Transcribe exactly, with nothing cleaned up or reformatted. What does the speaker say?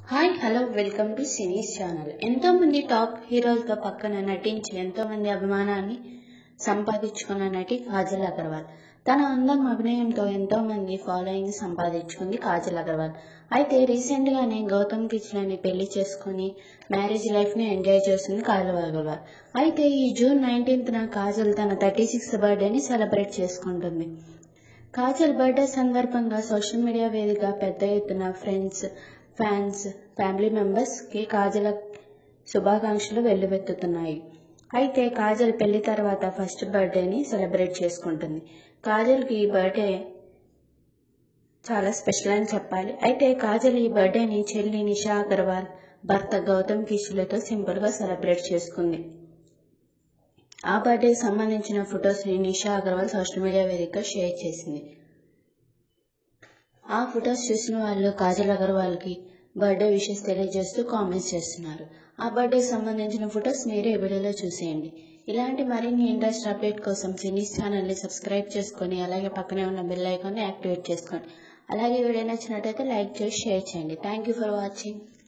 Hi hello welcome to సినీస్ channel. ఎంతో మంది టాప్ హీరోలతో పక్కన నటించి ఎంతో మంది అభిమానాన్ని సంపాదించుకున్న నటి కాజల్ అగర్వాల్. తన అందం అభినయంతో ఎంతో మంది ఫాలోయింగ్ సంపాదించుకుంది కాజల్ అగర్వాల్. అయితే రీసెంట్ గానే గౌతమ్ కిచ్లని పెళ్లి చేసుకుని మ్యారేజ్ లైఫ్ ని ఎంజాయ్ చేస్తుంది కాజల్ అగర్వాల్. అయితే ఈ జూన్ నైన్టీన్త్ న కాజల్ తన థర్టీ సిక్స్త్ బర్త్డేని సెలబ్రేట్ చేసుకుంటుంది. కాజల్ బర్త్డే సందర్భంగా సోషల్ మీడియా వేదికగా పెద్ద ఎత్తున ఫ్రెండ్స్, ఫ్యాన్స్, ఫ్యామిలీ మెంబర్స్ కి కాజల్ శుభాకాంక్షలు వెల్లువెత్తుతున్నాయి. అయితే కాజల్ పెళ్లి తర్వాత ఫస్ట్ బర్త్డేని సెలబ్రేట్ చేసుకుంటుంది. కాజల్ కి ఈ బర్త్డే చాలా స్పెషల్ అని చెప్పాలి. అయితే కాజల్ ఈ బర్త్డేని చెల్లి నిషా అగర్వాల్, భర్త గౌతమ్ కిచ్లతో సింపుల్ గా సెలబ్రేట్ చేసుకుంది. ఆ బర్త్డేకి సంబంధించిన ఫొటోస్ ని నిషా అగర్వాల్ సోషల్ మీడియా వేదికగా షేర్ చేసింది. ఆ ఫొటోస్ చూసిన వాళ్ళు కాజల్ అగర్వాల్ కి బర్త్డే విషెస్ తెలియజేస్తూ కామెంట్స్ చేస్తున్నారు. ఆ బర్త్డేకి సంబంధించిన ఫొటోస్ మీరే ఈ వీడియోలో చూసేయండి. ఇలాంటి మరిన్ని ఇంట్రెస్ట్ అప్డేట్ కోసం సినీస్ ఛానల్ ని సబ్స్క్రైబ్ చేసుకొని అలాగే పక్కనే ఉన్న బెల్ ఐకాన్ ని యాక్టివేట్ చేసుకోండి. అలాగే వీడియో నచ్చినట్లయితే లైక్ చేసి షేర్ చేయండి. Thank you for watching.